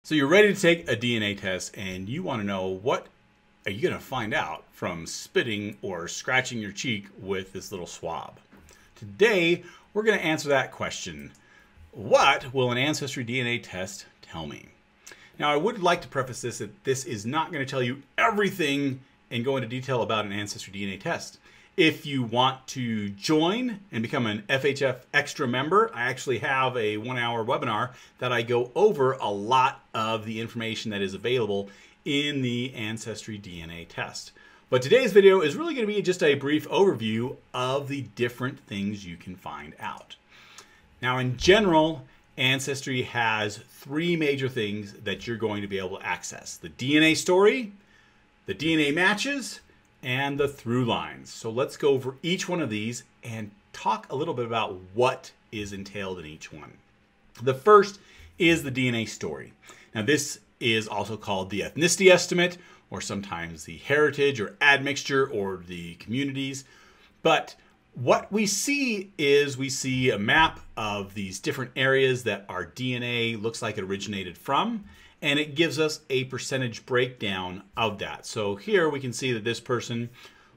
So you're ready to take a DNA test and you want to know what are you going to find out from spitting or scratching your cheek with this little swab. Today, we're going to answer that question. What will an Ancestry DNA test tell me? Now, I would like to preface this that this is not going to tell you everything and go into detail about an Ancestry DNA test. If you want to join and become an FHF Extra member, I actually have a 1-hour webinar that I go over a lot of the information that is available in the Ancestry DNA test. But today's video is really going to be just a brief overview of the different things you can find out. Now, in general, Ancestry has 3 major things that you're going to be able to access: the DNA story, the DNA matches, and the ThruLines. So let's go over each one of these and talk a little bit about what is entailed in each one. The first is the DNA story. Now, this is also called the ethnicity estimate, or sometimes the heritage or admixture or the communities. But what we see is we see a map of these different areas that our DNA looks like it originated from, and it gives us a percentage breakdown of that. So here we can see that this person,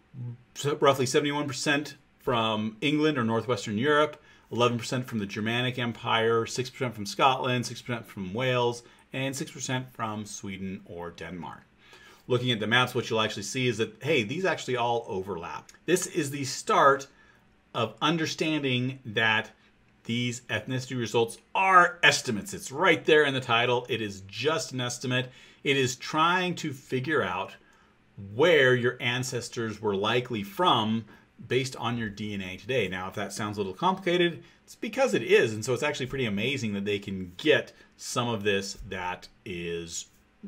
roughly 71% from England or Northwestern Europe, 11% from the Germanic Empire, 6% from Scotland, 6% from Wales, and 6% from Sweden or Denmark. Looking at the maps, what you'll actually see is that, hey, these actually all overlap. This is the start of understanding that these ethnicity results are estimates. It's right there in the title. It is just an estimate. It is trying to figure out where your ancestors were likely from based on your DNA today. Now, if that sounds a little complicated, it's because it is. And so it's actually pretty amazing that they can get some of this that is,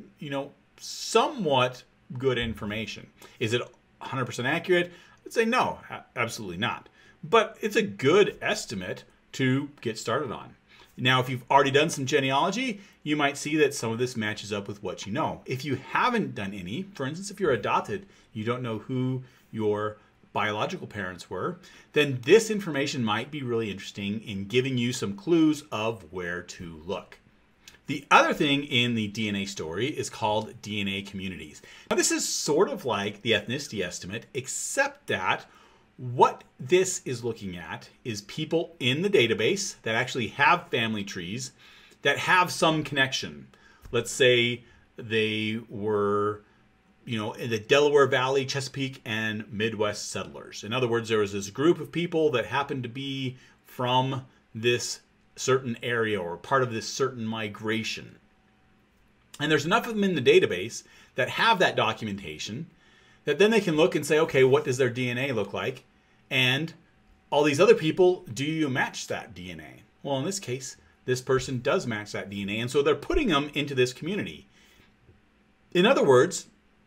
somewhat good information. Is it 100% accurate? I'd say no, absolutely not. But it's a good estimate to get started on. Now, if you've already done some genealogy, you might see that some of this matches up with what you know. If you haven't done any, for instance, if you're adopted, you don't know who your biological parents were, then this information might be really interesting in giving you some clues of where to look. The other thing in the DNA story is called DNA Communities. Now, this is sort of like the ethnicity estimate, except that what this is looking at is people in the database that actually have family trees that have some connection. Let's say they were, in the Delaware Valley, Chesapeake, and Midwest settlers. In other words, there was this group of people that happened to be from this certain area or part of this certain migration. And there's enough of them in the database that have that documentation that then they can look and say, okay, what does their DNA look like? And all these other people, do you match that DNA? Well, in this case, this person does match that DNA, and so they're putting them into this community. In other words,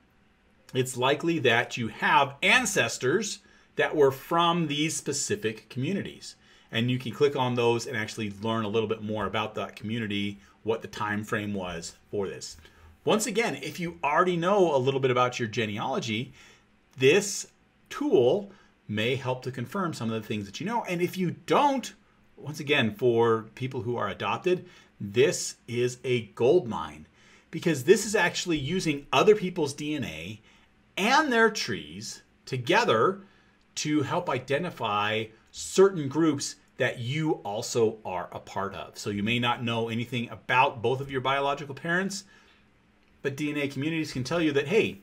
it's likely that you have ancestors that were from these specific communities. And you can click on those and actually learn a little bit more about that community, what the time frame was for this. Once again, if you already know a little bit about your genealogy, this tool may help to confirm some of the things that you know. And if you don't, once again, for people who are adopted, this is a gold mine, because this is actually using other people's DNA and their trees together to help identify certain groups that you also are a part of. So you may not know anything about both of your biological parents, but DNA Communities can tell you that, hey,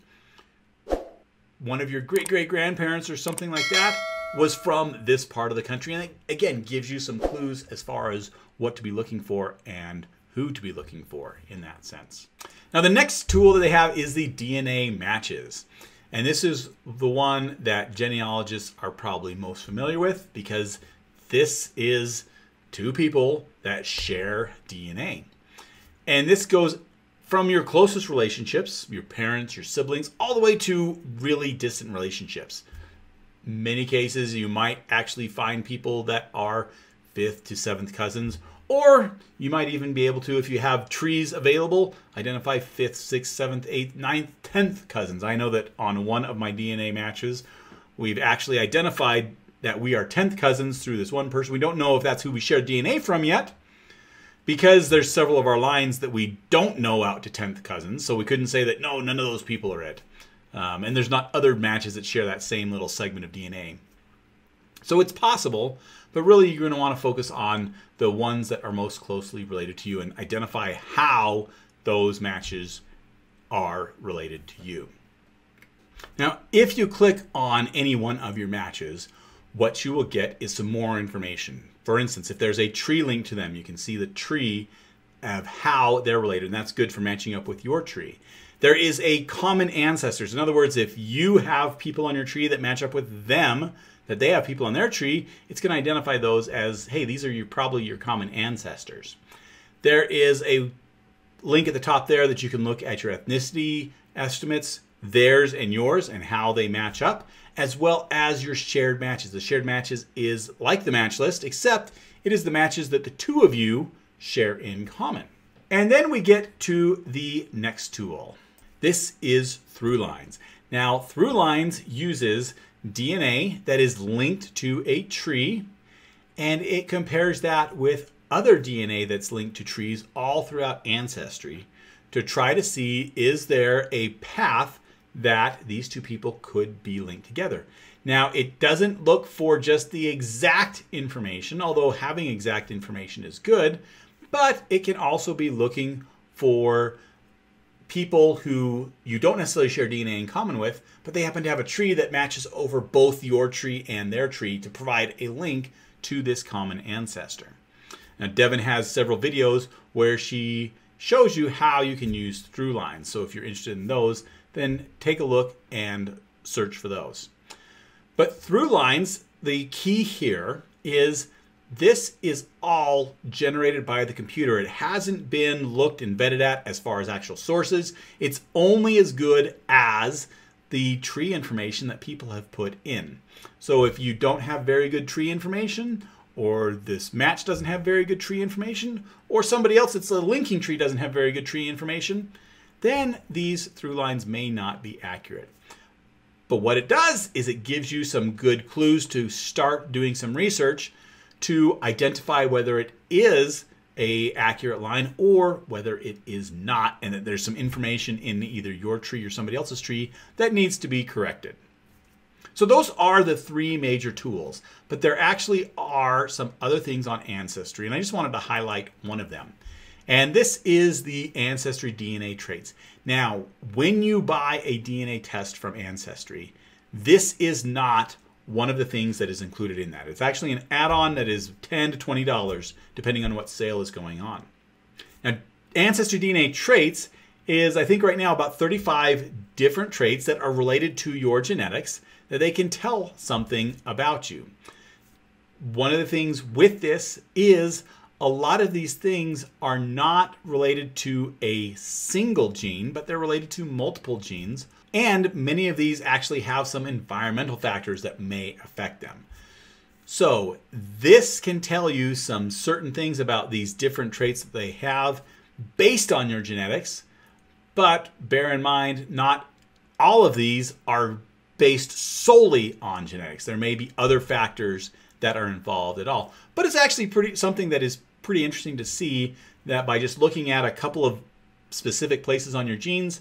one of your great-great-grandparents or something like that was from this part of the country. And it, again, gives you some clues as far as what to be looking for and who to be looking for in that sense. Now, the next tool that they have is the DNA Matches. And this is the one that genealogists are probably most familiar with, because this is 2 people that share DNA. And this goes from your closest relationships, your parents, your siblings, all the way to really distant relationships. In many cases, you might actually find people that are 5th to 7th cousins, or you might even be able to, if you have trees available, identify 5th, 6th, 7th, 8th, 9th, 10th cousins. I know that on one of my DNA matches, we've actually identified that we are 10th cousins through this one person. We don't know if that's who we share DNA from yet, Because there's several of our lines that we don't know out to 10th cousins, so we couldn't say that, no, none of those people are it. And there's not other matches that share that same little segment of DNA. So it's possible, but really you're going to want to focus on the ones that are most closely related to you and identify how those matches are related to you. Now, if you click on any one of your matches, what you will get is some more information. For instance, if there's a tree link to them, you can see the tree of how they're related, and that's good for matching up with your tree. There is a common ancestors. In other words, if you have people on your tree that match up with them, that they have people on their tree, it's going to identify those as, hey, these are probably your common ancestors. There is a link at the top there that you can look at your ethnicity estimates, theirs and yours, and how they match up, as well as your shared matches. The shared matches is like the match list, except it is the matches that the two of you share in common. And then we get to the next tool. This is ThruLines. Now, ThruLines uses DNA that is linked to a tree, and it compares that with other DNA that's linked to trees all throughout Ancestry to try to see, is there a path that these two people could be linked together. Now, it doesn't look for just the exact information, although having exact information is good, but it can also be looking for people who you don't necessarily share DNA in common with, but they happen to have a tree that matches over both your tree and their tree to provide a link to this common ancestor. Now, Devin has several videos where she shows you how you can use ThruLines. So if you're interested in those, then take a look and search for those. But ThruLines, the key here is this is all generated by the computer. It hasn't been looked and vetted at as far as actual sources. It's only as good as the tree information that people have put in. So if you don't have very good tree information, or this match doesn't have very good tree information, or somebody else that's a linking tree doesn't have very good tree information, then these ThruLines may not be accurate. But what it does is it gives you some good clues to start doing some research to identify whether it is an accurate line or whether it is not, and that there's some information in either your tree or somebody else's tree that needs to be corrected. So those are the three major tools, but there actually are some other things on Ancestry, and I just wanted to highlight one of them. And this is the Ancestry DNA Traits. Now, when you buy a DNA test from Ancestry, this is not one of the things that is included in that. It's actually an add-on that is $10 to $20, depending on what sale is going on. Now, Ancestry DNA Traits is, I think right now, about 35 different traits that are related to your genetics that they can tell something about you. One of the things with this is a lot of these things are not related to a single gene, but they're related to multiple genes. And many of these actually have some environmental factors that may affect them. So this can tell you some certain things about these different traits that they have based on your genetics. But bear in mind, not all of these are based solely on genetics. There may be other factors that are involved at all. But it's actually something that is pretty interesting to see, that by just looking at a couple of specific places on your genes,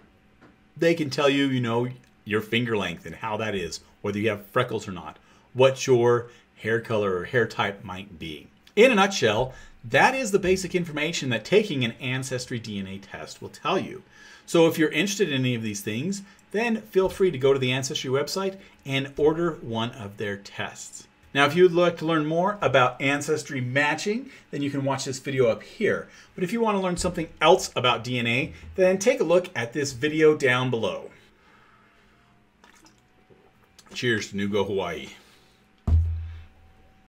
they can tell you, your finger length and how that is, whether you have freckles or not, what your hair color or hair type might be. In a nutshell, that is the basic information that taking an Ancestry DNA test will tell you. So if you're interested in any of these things, then feel free to go to the Ancestry website and order one of their tests. Now, if you would like to learn more about ancestry matching, then you can watch this video up here. But if you want to learn something else about DNA, then take a look at this video down below. Cheers to New Go Hawaii.